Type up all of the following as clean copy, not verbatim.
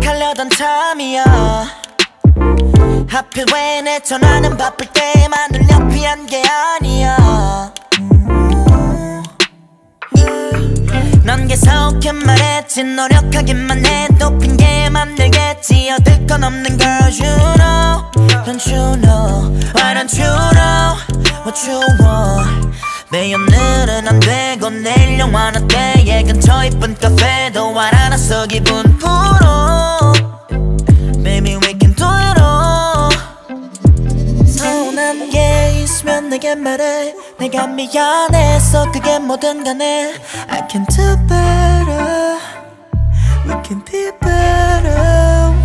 고백하려던 참이야. 하필 왜 내 전화는 바쁠 때만 울려 피한 게 아니야. 넌 계속해 말했지 노력하기만 해도 핑계만 들겠지. 얻을 건 없는 girl you know. Don't you know, why don't you know what you want. 매일 오늘은 안 되고 내일 영화 어때. 근처 이쁜 카페도 알아놨어 기분 풀어. Baby we can do it all. 서운한 게 있으면 내게 말해. 내가 미안해서 그게 뭐든 간에 I can do better, we can be better.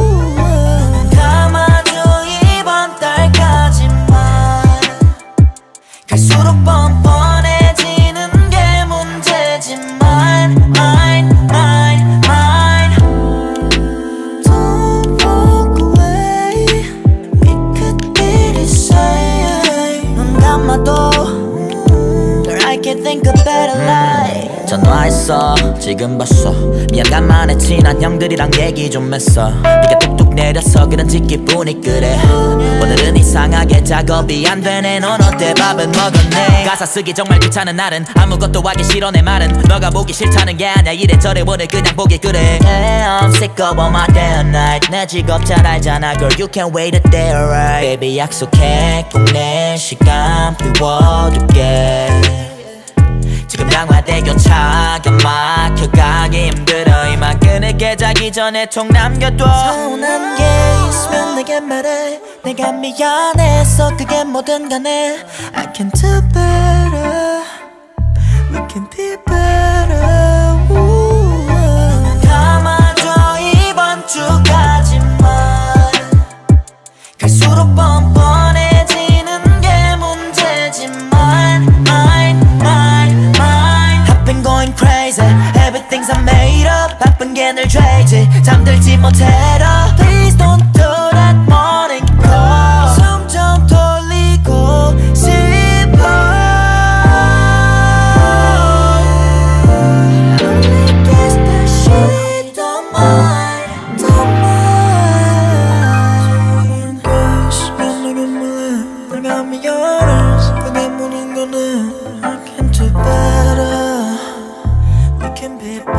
감아줘 이번 달까지만. 갈수록 뻔뻔해지는 게 문제지만 mine, mine, mine. Don't walk away, we could be the same. 눈 감아도 Girl, I can't think of better life. 전화했어 지금 봤어. 미안 간만에 친한 형들이랑 얘기 좀 했어. 네가 뚝뚝 내려서 그런지 기분이 그래. 오늘은 이상하게 작업이 안 되네. 넌 어때 밥은 먹었네. 가사 쓰기 정말 귀찮은 날은 아무것도 하기 싫어. 내 말은 너가 보기 싫다는 게 아니야. 이래저래 오늘 그냥 보기 그래. Yeah, I'm sick of all my day and night. 내 직업 잘 알잖아 girl, you can't wait a day alright. Baby 약속해 꼭 내 시간 비워둘게. 지금 양화대교 차가 막혀가기 힘들어. 이만 끊을게 자기 전에 총 남겨둬. 서운한 게 있으면 내게 말해. 내가 미안해서 그게 뭐든 간에 I can do better, we can be better. 감아줘 이번 주까지만. 갈수록 뻔뻔해지는 게 문제지만 mine, mine, mine. I've been going crazy, everything's I made up. 바쁜 게 늘 죄지 잠들지 못해라. Please don't do that morning call. 숨 좀 돌리고 싶어. Only guess that she don't mind, don't mind. 있으면 내게 말해. 내가 미안해서 그게 뭐는 거네. I can do better, we can be better.